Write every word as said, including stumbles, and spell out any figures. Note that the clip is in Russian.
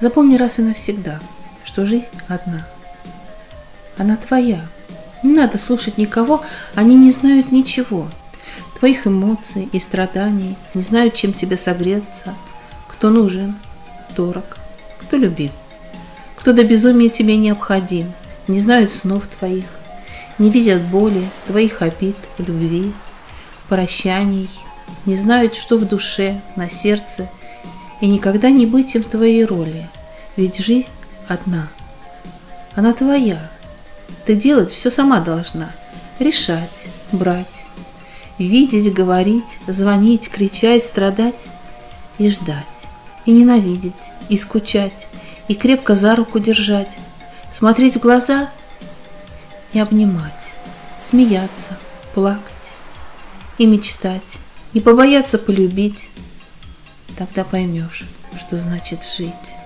Запомни раз и навсегда, что жизнь одна. Она твоя. Не надо слушать никого, они не знают ничего. Твоих эмоций и страданий, не знают, чем тебе согреться, кто нужен, дорог, кто любим, кто до безумия тебе необходим, не знают снов твоих, не видят боли, твоих обид, любви, прощаний, не знают, что в душе, на сердце, и никогда не быть им в твоей роли, ведь жизнь одна. Она твоя, ты делать все сама должна, решать, брать, видеть, говорить, звонить, кричать, страдать и ждать, и ненавидеть, и скучать, и крепко за руку держать, смотреть в глаза и обнимать, смеяться, плакать и мечтать, не побояться полюбить. Тогда поймешь, что значит жить.